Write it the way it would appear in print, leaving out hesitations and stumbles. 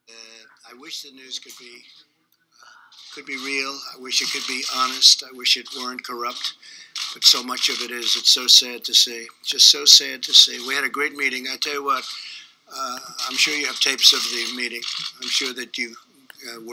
I wish the news could be real. I wish it could be honest. I wish it weren't corrupt. But so much of it is. It's so sad to see. Just so sad to see. We had a great meeting. I tell you what. I'm sure you have tapes of the meeting. I'm sure that you